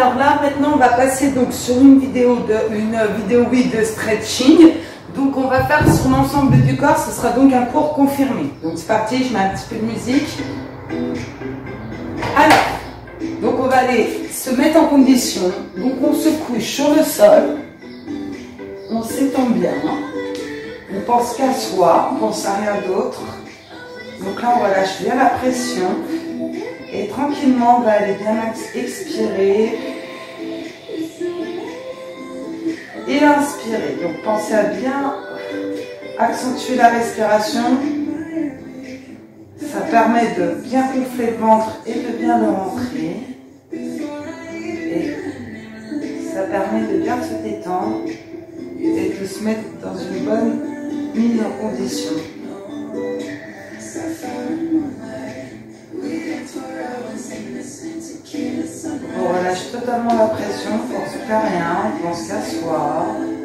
Alors là, maintenant, on va passer donc sur une vidéo de stretching. Donc, on va faire sur l'ensemble du corps. Ce sera donc un cours confirmé. Donc, c'est parti. Je mets un petit peu de musique. Alors, donc on va aller se mettre en condition. Donc, on se couche sur le sol. On s'étend bien. On pense qu'à soi. On pense à rien d'autre. Donc là, on va lâcher bien la pression. Et tranquillement, on va aller bien expirer. Et inspirer. Donc pensez à bien accentuer la respiration. Ça permet de bien gonfler le ventre et de bien le rentrer. Et ça permet de bien se détendre et de se mettre dans une bonne mise en condition. On relâche totalement la pression, on ne pense qu'à rien, on pense qu'à soi.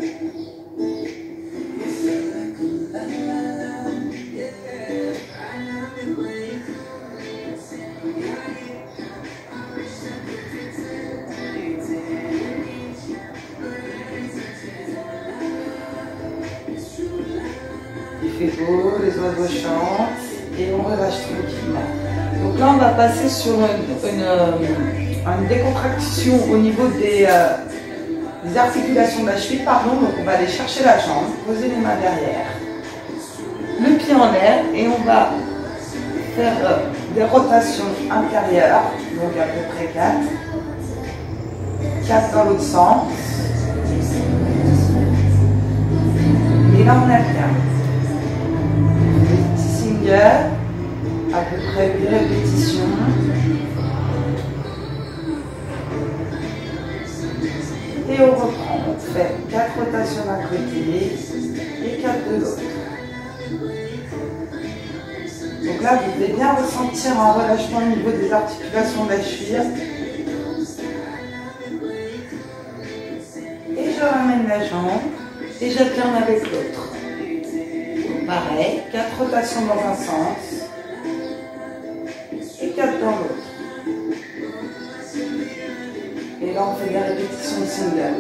Il fait beau, les oiseaux chantent et on relâche tranquillement. Donc là, on va passer sur une décontraction au niveau des articulations de la cheville, pardon. Donc on va aller chercher la jambe, poser les mains derrière, le pied en l'air et on va faire des rotations intérieures, donc à peu près 4. 4 dans l'autre sens. Et là on alterne. Petit single, à peu près 8 répétitions. Et on reprend, on fait 4 rotations d'un côté et 4 de l'autre. Donc là, vous devez bien ressentir un relâchement au niveau des articulations de la cheville. Et je ramène la jambe et j'alterne avec l'autre. Donc pareil, 4 rotations dans un sens et 4 dans l'autre. Et là, on fait des répétitions single.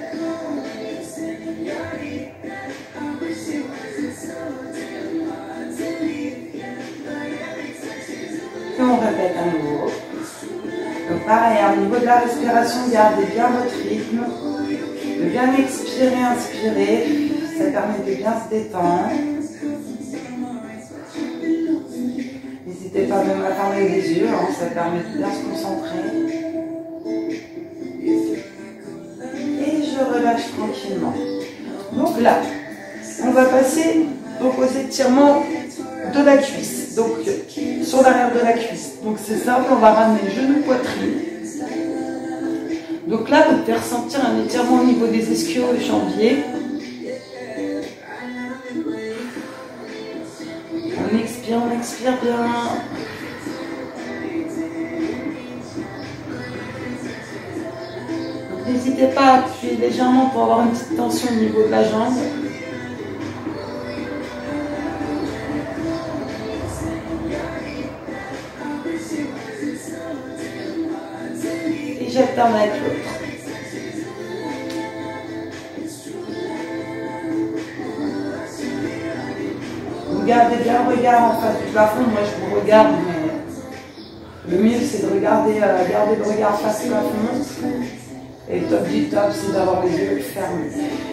Et on répète à nouveau. Donc pareil, au niveau de la respiration, gardez bien votre rythme. De bien expirer, inspirer. Ça permet de bien se détendre. N'hésitez pas même à fermer les yeux, hein, ça permet de bien se concentrer. Relâche tranquillement. Donc là, on va passer donc aux étirements de la cuisse. Donc sur l'arrière de la cuisse. Donc c'est simple, on va ramener genou poitrine. Donc là, vous pouvez ressentir un étirement au niveau des ischios et jambiers. On expire bien. N'hésitez pas à appuyer légèrement pour avoir une petite tension au niveau de la jambe. Et j'alterne avec l'autre. Vous gardez bien le regard en face du plafond. Moi je vous regarde, mais le mieux c'est de regarder, garder le regard face au plafond. Et le top du top, c'est d'avoir les yeux fermés.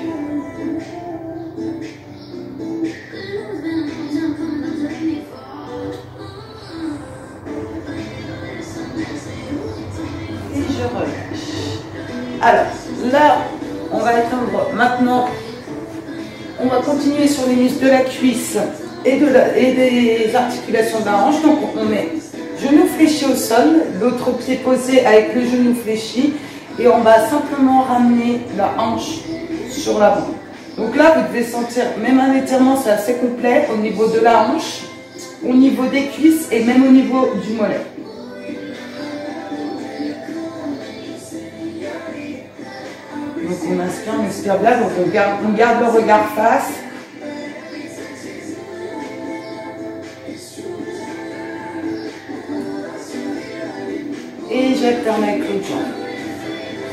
Et je relâche. Alors, là, on va étendre. Maintenant, on va continuer sur les muscles de la cuisse et des articulations de la hanche. Donc, on met genou fléchi au sol, l'autre pied posé avec le genou fléchi. Et on va simplement ramener la hanche sur l'avant. Donc là, vous devez sentir, même un étirement, c'est assez complet au niveau de la hanche, au niveau des cuisses et même au niveau du mollet. Donc on inspire bien, donc on garde le regard face. Et j'alterne avec l'autre jambe.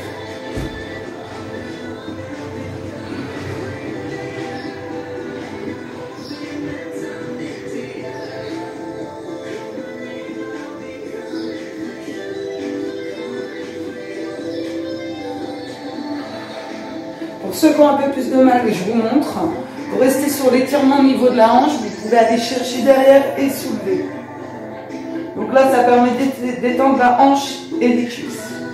Pour ceux qui ont un peu plus de mal, je vous montre. Pour rester sur l'étirement au niveau de la hanche, vous pouvez aller chercher derrière et soulever. Donc là, ça permet d'étendre la hanche et les cuisses.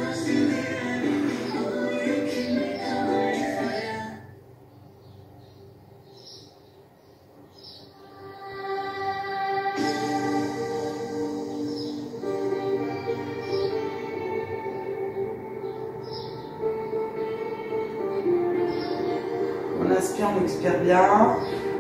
On inspire, on expire bien.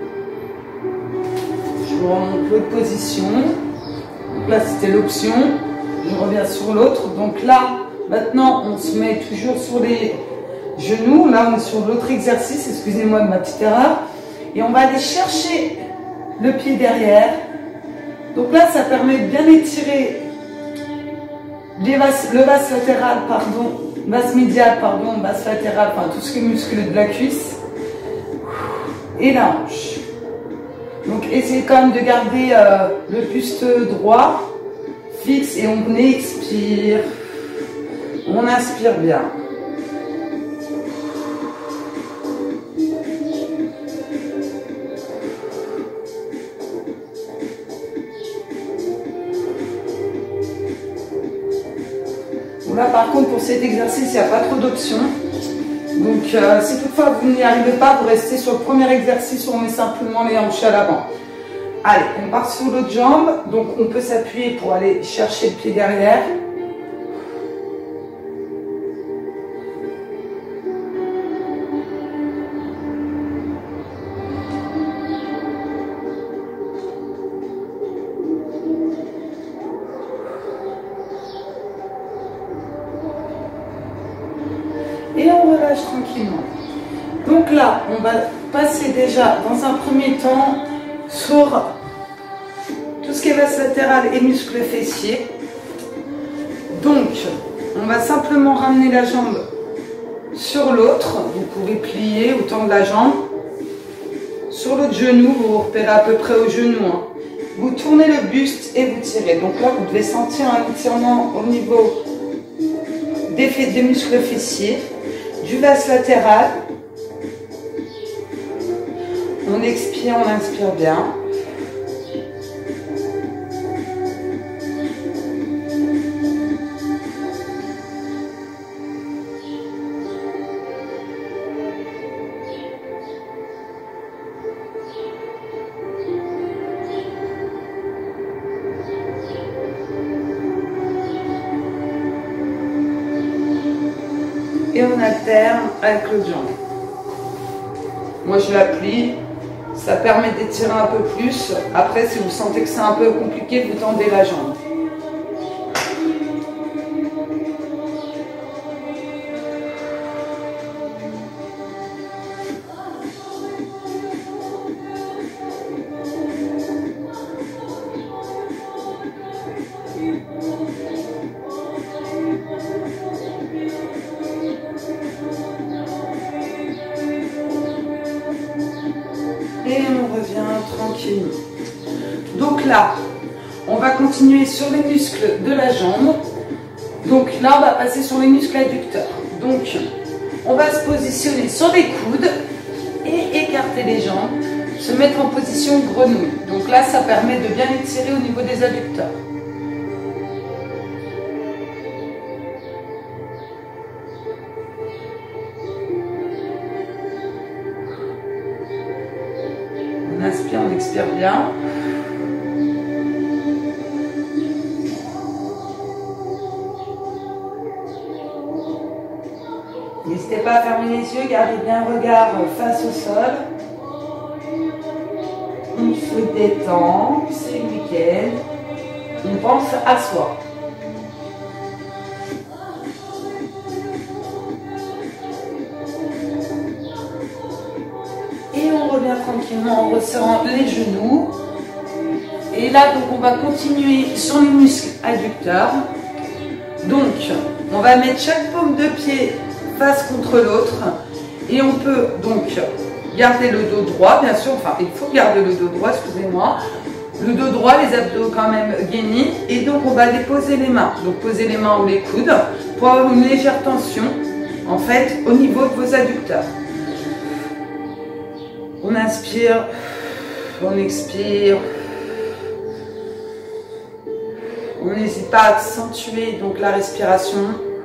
Je vous remonte l'autre position. Donc là, c'était l'option. Je reviens sur l'autre. Donc là, maintenant, on se met toujours sur les genoux. Là, on est sur l'autre exercice. Excusez-moi de ma petite erreur. Et on va aller chercher le pied derrière. Donc là, ça permet de bien étirer le vaste latéral, pardon, basse médiale, pardon, basse latérale, enfin tout ce qui est musculeux de la cuisse. Et la hanche. Donc essayez quand même de garder le buste droit, fixe, et on expire. On inspire bien. Bon là par contre pour cet exercice il n'y a pas trop d'options. Donc, si toutefois vous n'y arrivez pas, vous restez sur le premier exercice où on met simplement les hanches à l'avant. Allez, on part sur l'autre jambe. Donc, on peut s'appuyer pour aller chercher le pied derrière. Et on relâche tranquillement. Donc là, on va passer déjà dans un premier temps sur tout ce qui est vaste latérale et muscles fessiers. Donc, on va simplement ramener la jambe sur l'autre. Vous pouvez plier autant de la jambe. Sur l'autre genou, vous vous repérez à peu près au genou. Vous tournez le buste et vous tirez. Donc là, vous devez sentir un étirement au niveau des muscles fessiers. Du vaste latéral. On expire, on inspire bien. Et on alterne avec l'autre jambe. Moi je la plie, ça permet d'étirer un peu plus. Après si vous sentez que c'est un peu compliqué, vous tendez la jambe. Et on revient tranquillement. Donc là, on va continuer sur les muscles de la jambe. Donc là, on va passer sur les muscles adducteurs. Donc, on va se positionner sur les coudes et écarter les jambes, se mettre en position grenouille. Donc là, ça permet de bien étirer au niveau des adducteurs. On inspire, on expire bien. N'hésitez pas à fermer les yeux, gardez bien un regard face au sol. On se détend, c'est le week-end. On pense à soi. Et on revient tranquillement en resserrant les genoux. Et là, donc, on va continuer sur les muscles adducteurs. Donc, on va mettre chaque paume de pied face contre l'autre. Et on peut donc garder le dos droit, bien sûr. Enfin, il faut garder le dos droit, excusez-moi. Le dos droit, les abdos quand même gainés. Et donc, on va déposer les mains. Donc, poser les mains ou les coudes pour avoir une légère tension, en fait, au niveau de vos adducteurs. On inspire, on expire. On n'hésite pas à accentuer donc la respiration.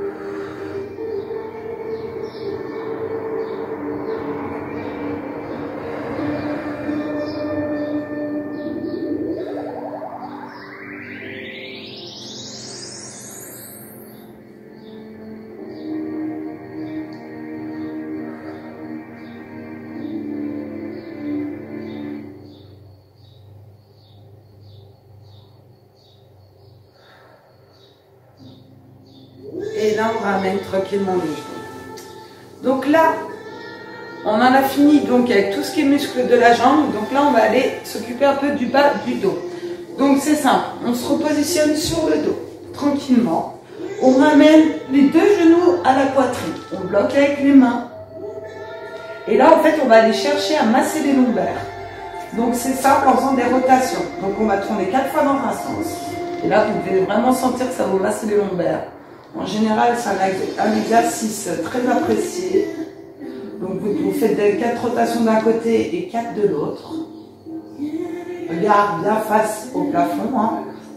Et là, on ramène tranquillement les genoux. Donc là, on en a fini donc avec tout ce qui est muscle de la jambe. Donc là, on va aller s'occuper un peu du bas du dos. Donc c'est simple, on se repositionne sur le dos, tranquillement. On ramène les deux genoux à la poitrine. On bloque avec les mains. Et là, en fait, on va aller chercher à masser les lombaires. Donc c'est simple en faisant des rotations. Donc on va tourner 4 fois dans un sens. Et là, vous devez vraiment sentir que ça vous masse les lombaires. En général, c'est un exercice très apprécié. Donc, vous faites 4 rotations d'un côté et 4 de l'autre. Regard bien face au plafond. Hein.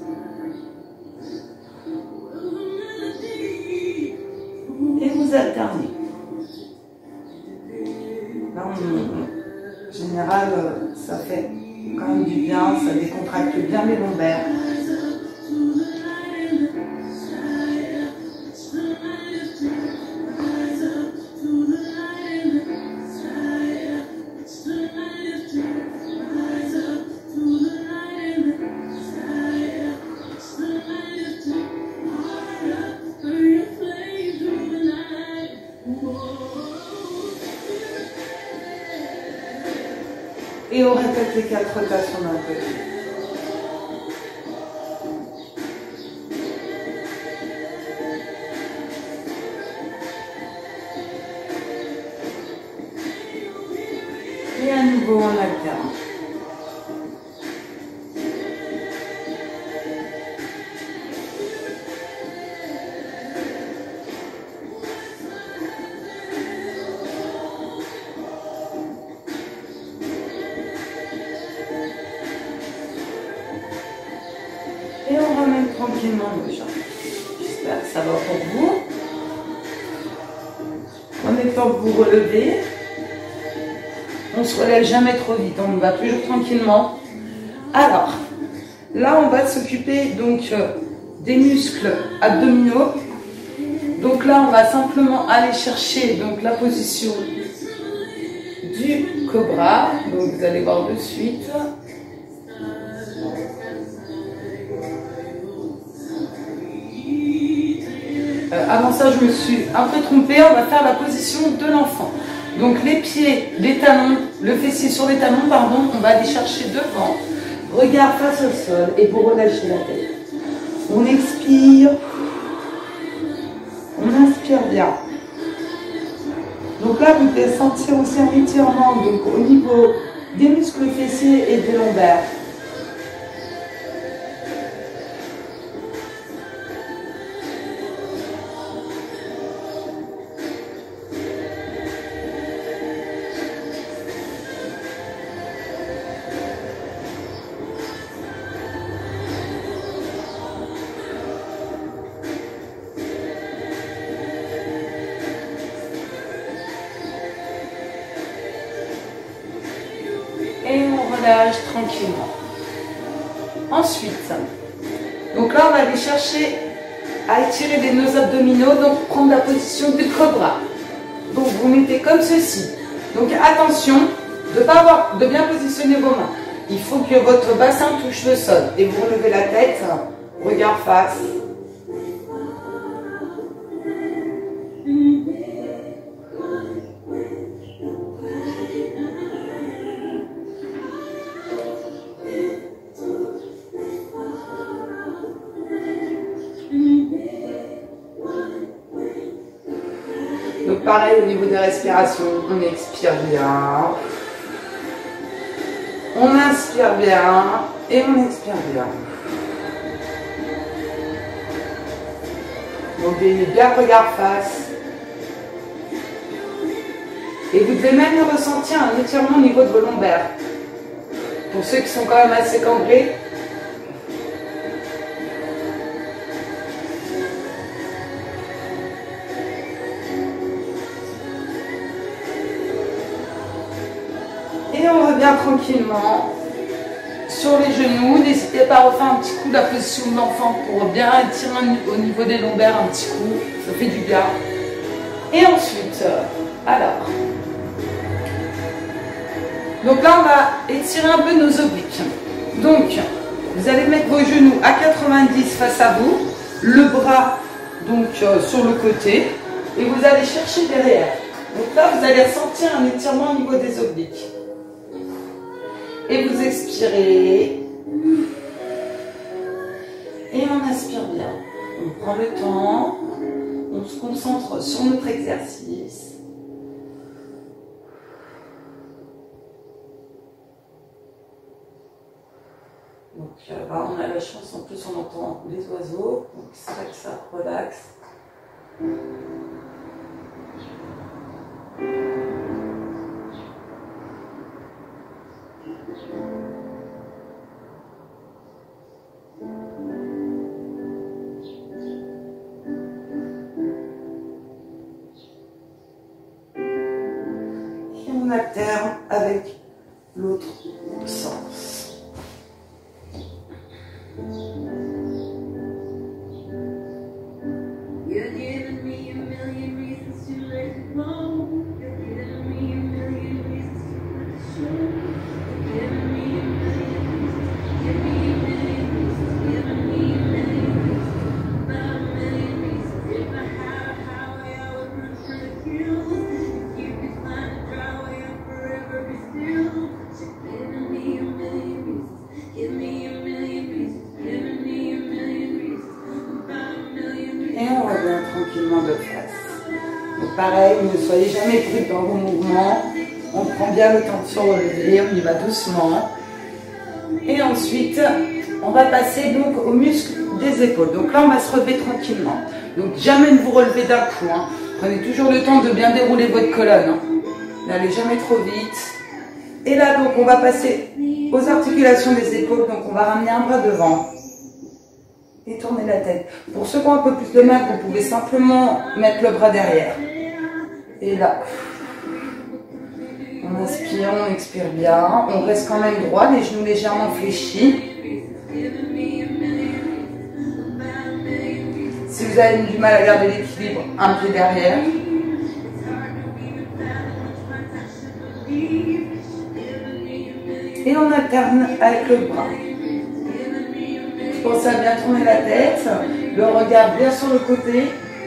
Et vous alternez. Là, en général, ça fait quand même du bien. Ça décontracte bien les lombaires. Et on répète les 4 rotations d'un côté. Et à nouveau, on alterne. Et on ramène tranquillement nos jambes. J'espère que ça va pour vous. Prenez le temps de vous relever. On ne se relève jamais trop vite, on va toujours tranquillement. Alors, là on va s'occuper donc des muscles abdominaux. Donc là on va simplement aller chercher donc la position du cobra. Donc vous allez voir de suite. Avant ça, je me suis un peu trompée. On va faire la position de l'enfant. Donc les pieds, les talons, le fessier sur les talons, pardon, on va aller chercher devant. Regard face au sol et vous relâchez la tête. On expire. On inspire bien. Donc là, vous pouvez sentir aussi un étirement donc, au niveau des muscles fessiers et des lombaires. Et on relâche tranquillement. Ensuite, donc là on va aller chercher à étirer nos abdominaux, donc prendre la position du cobra. Donc vous mettez comme ceci. Donc attention de bien positionner vos mains. Il faut que votre bassin touche le sol et vous relevez la tête, regard face. Donc pareil au niveau des respirations, on expire bien, on inspire bien et on expire bien. Donc ayez bien le regard face. Et vous devez même ressentir un étirement au niveau de vos lombaires. Pour ceux qui sont quand même assez cambrés. Et on revient tranquillement sur les genoux. N'hésitez pas à refaire un petit coup la position de l'enfant pour bien étirer au niveau des lombaires un petit coup. Ça fait du bien. Et ensuite, alors. Donc là, on va étirer un peu nos obliques. Donc, vous allez mettre vos genoux à 90 face à vous, le bras donc sur le côté, et vous allez chercher derrière. Donc là, vous allez ressentir un étirement au niveau des obliques. Et vous expirez. Et on inspire bien. On prend le temps. On se concentre sur notre exercice. Donc là, on a la chance, en plus on entend les oiseaux. Donc c'est vrai que ça relaxe. Et on alterne avec l'autre sens. Et on revient tranquillement de face. Donc pareil, ne soyez jamais brut dans vos mouvements. On prend bien le temps de se relever, on y va doucement. Et ensuite, on va passer donc aux muscles des épaules. Donc là, on va se relever tranquillement. Donc jamais ne vous relevez d'un coup. Hein. Prenez toujours le temps de bien dérouler votre colonne. Hein. N'allez jamais trop vite. Et là, donc, on va passer aux articulations des épaules. Donc, on va ramener un bras devant. Et tourner la tête. Pour ceux qui ont un peu plus de mal, vous pouvez simplement mettre le bras derrière. Et là, on inspire, on expire bien. On reste quand même droit, les genoux légèrement fléchis. Si vous avez du mal à garder l'équilibre, un pied derrière. Et on alterne avec le bras. Pensez à bien tourner la tête, le regard bien sur le côté.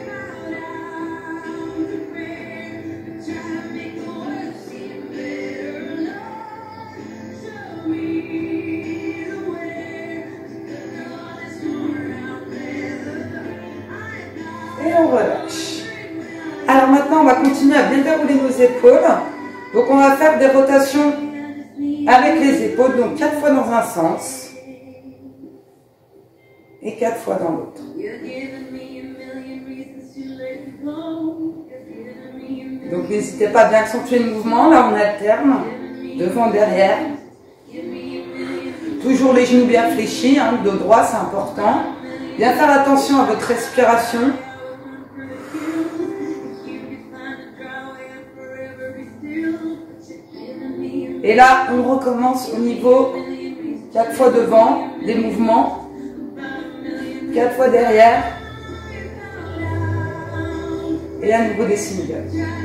Et on relâche. Alors maintenant, on va continuer à bien dérouler nos épaules. Donc on va faire des rotations avec les épaules, donc 4 fois dans un sens. Et 4 fois dans l'autre. Donc n'hésitez pas à bien accentuer le mouvement. Là on alterne, devant, derrière. Toujours les genoux bien fléchis, hein, le dos droit c'est important. Bien faire attention à votre respiration. Et là on recommence au niveau 4 fois devant, des mouvements. 4 fois derrière et à nouveau des singles.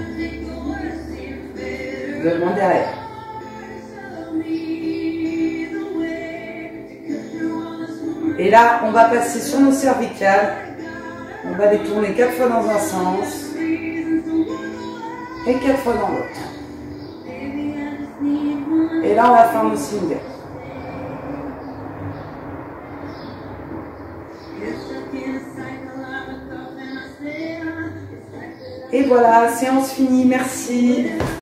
Devant, derrière. Et là, on va passer sur nos cervicales. On va les tourner 4 fois dans un sens et 4 fois dans l'autre. Et là, on va faire nos singles. Et voilà, séance finie, merci.